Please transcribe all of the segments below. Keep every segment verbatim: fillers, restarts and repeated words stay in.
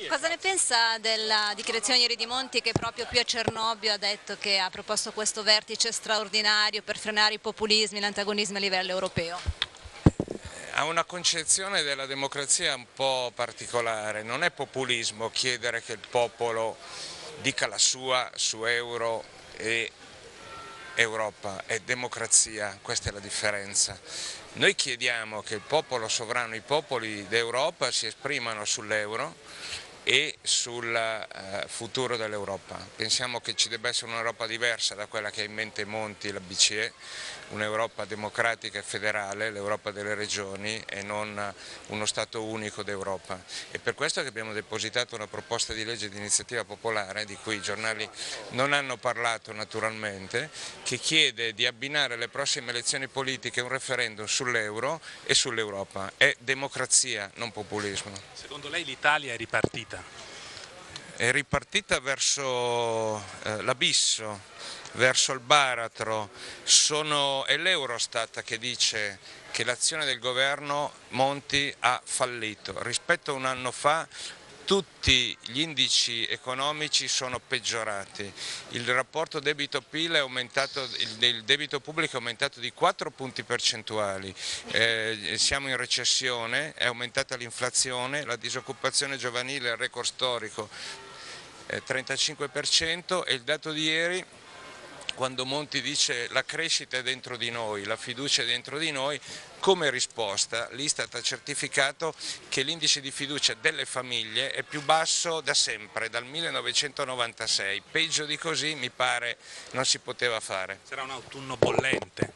Cosa ne pensa della dichiarazione ieri di Monti che proprio qui a Cernobbio ha detto che ha proposto questo vertice straordinario per frenare i populismi e l'antagonismo a livello europeo? Ha una concezione della democrazia un po' particolare, non è populismo chiedere che il popolo dica la sua su euro e Europa, è democrazia, questa è la differenza. Noi chiediamo che il popolo sovrano, i popoli d'Europa si esprimano sull'euro e sul eh, futuro dell'Europa. Pensiamo che ci debba essere un'Europa diversa da quella che ha in mente Monti e la B C E, un'Europa democratica e federale, l'Europa delle regioni e non uno Stato unico d'Europa. È per questo che abbiamo depositato una proposta di legge di iniziativa popolare, di cui i giornali non hanno parlato naturalmente, che chiede di abbinare alle prossime elezioni politiche un referendum sull'euro e sull'Europa. È democrazia, non populismo. Secondo lei l'Italia è ripartita? È ripartita verso eh, l'abisso, verso il baratro. Sono, è l'Eurostat che dice che l'azione del governo Monti ha fallito. Rispetto a un anno fa tutti gli indici economici sono peggiorati, il rapporto debito-P I L è aumentato, il debito pubblico è aumentato di quattro punti percentuali, eh, siamo in recessione, è aumentata l'inflazione, la disoccupazione giovanile è il record storico, eh, trentacinque per cento, e il dato di ieri, quando Monti dice la crescita è dentro di noi, la fiducia è dentro di noi, come risposta l'Istat ha certificato che l'indice di fiducia delle famiglie è più basso da sempre, dal millenovecentonovantasei, peggio di così mi pare non si poteva fare. Sarà un autunno bollente?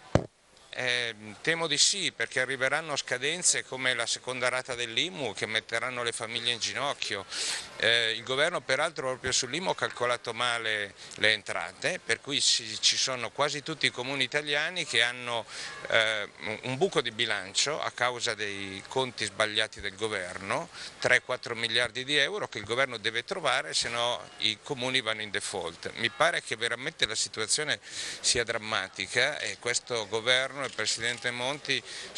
Eh, temo di sì, perché arriveranno scadenze come la seconda rata dell'I M U che metteranno le famiglie in ginocchio. Eh, il governo peraltro proprio sull'I M U ha calcolato male le entrate, per cui ci, ci sono quasi tutti i comuni italiani che hanno eh, un buco di bilancio a causa dei conti sbagliati del governo, tre quattro miliardi di euro che il governo deve trovare, se no i comuni vanno in default. Mi pare che veramente la situazione sia drammatica e questo governo, il Presidente Monti,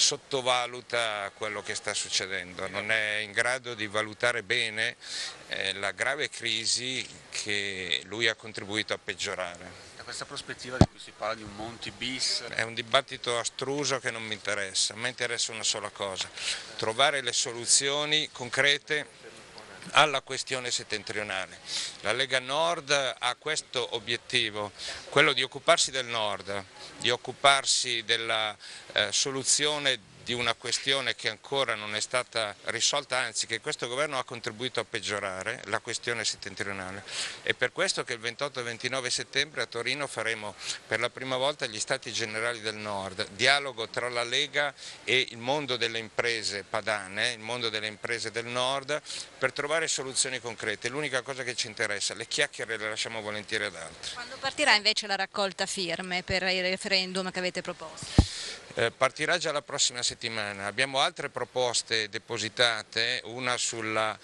sottovaluta quello che sta succedendo, non è in grado di valutare bene eh, la grave crisi che lui ha contribuito a peggiorare. Da questa prospettiva di cui si parla di un Monti bis? È un dibattito astruso che non mi interessa, a me interessa una sola cosa, trovare le soluzioni concrete alla questione settentrionale. La Lega Nord ha questo obiettivo, quello di occuparsi del Nord, di occuparsi della eh, soluzione di una questione che ancora non è stata risolta, anzi che questo governo ha contribuito a peggiorare, la questione settentrionale. È per questo che il ventotto e ventinove settembre a Torino faremo per la prima volta gli Stati Generali del Nord, dialogo tra la Lega e il mondo delle imprese padane, il mondo delle imprese del Nord, per trovare soluzioni concrete. L'unica cosa che ci interessa, le chiacchiere le lasciamo volentieri ad altri. Quando partirà invece la raccolta firme per il referendum che avete proposto? Eh, partirà già la prossima settimana, abbiamo altre proposte depositate, una sulla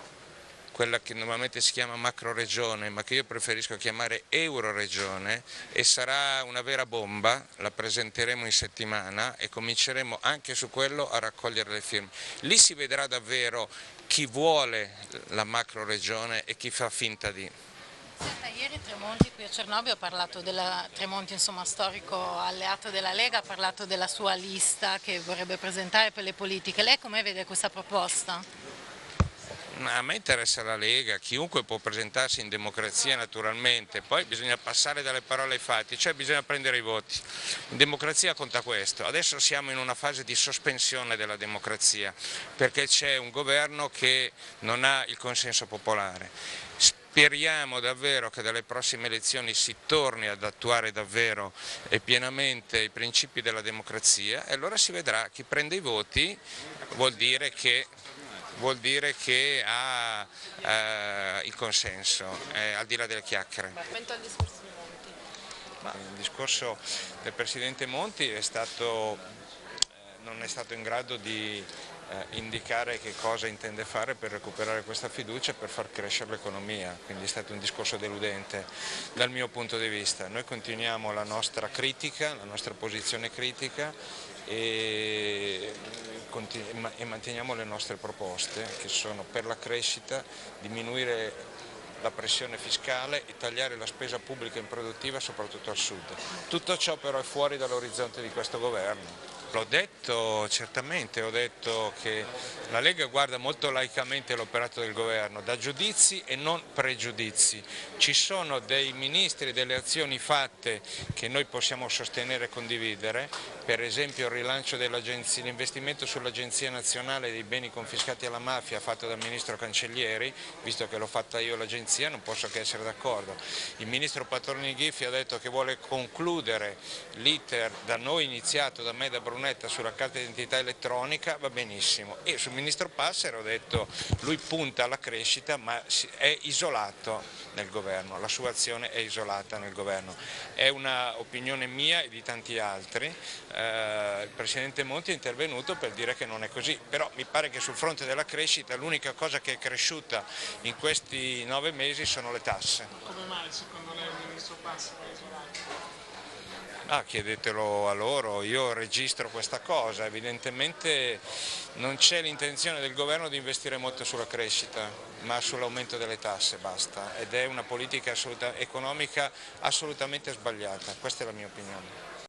quella che normalmente si chiama macroregione, ma che io preferisco chiamare euroregione, e sarà una vera bomba, la presenteremo in settimana e cominceremo anche su quello a raccogliere le firme. Lì si vedrà davvero chi vuole la macroregione e chi fa finta di. Senta, ieri Tremonti qui a Cernobbio ha parlato della, Tremonti insomma storico alleato della Lega, ha parlato della sua lista che vorrebbe presentare per le politiche. Lei come vede questa proposta? A me interessa la Lega, chiunque può presentarsi in democrazia naturalmente, poi bisogna passare dalle parole ai fatti, cioè bisogna prendere i voti. In democrazia conta questo, adesso siamo in una fase di sospensione della democrazia perché c'è un governo che non ha il consenso popolare. Speriamo davvero che dalle prossime elezioni si torni ad attuare davvero e pienamente i principi della democrazia e allora si vedrà, chi prende i voti vuol dire che, vuol dire che ha eh, il consenso, eh, al di là delle chiacchiere. Quanto al discorso di Monti? Ma il discorso del Presidente Monti è stato, eh, non è stato in grado di Eh, indicare che cosa intende fare per recuperare questa fiducia e per far crescere l'economia, quindi è stato un discorso deludente dal mio punto di vista. Noi continuiamo la nostra critica, la nostra posizione critica e e manteniamo le nostre proposte, che sono per la crescita, diminuire la pressione fiscale e tagliare la spesa pubblica improduttiva soprattutto al sud. Tutto ciò però è fuori dall'orizzonte di questo governo. L'ho detto certamente, ho detto che la Lega guarda molto laicamente l'operato del governo, da giudizi e non pregiudizi. Ci sono dei ministri e delle azioni fatte che noi possiamo sostenere e condividere, per esempio il rilancio dell'agenzia, l'investimento sull'Agenzia Nazionale dei Beni Confiscati alla Mafia fatto dal Ministro Cancellieri, visto che l'ho fatta io l'agenzia non posso che essere d'accordo. Il Ministro Patroni Ghiffi ha detto che vuole concludere l'iter da noi iniziato, da me e da Brunetta, sulla carta d'identità elettronica, va benissimo. E sul Ministro Passera ho detto lui punta alla crescita ma è isolato nel governo, la sua azione è isolata nel governo. È una opinione mia e di tanti altri, eh, il Presidente Monti è intervenuto per dire che non è così, però mi pare che sul fronte della crescita l'unica cosa che è cresciuta in questi nove mesi sono le tasse. Come mai secondo lei il Ministro Passera è isolato? Ah, chiedetelo a loro, io registro questa cosa, evidentemente non c'è l'intenzione del governo di investire molto sulla crescita, ma sull'aumento delle tasse basta, ed è una politica assoluta, economica assolutamente sbagliata, questa è la mia opinione.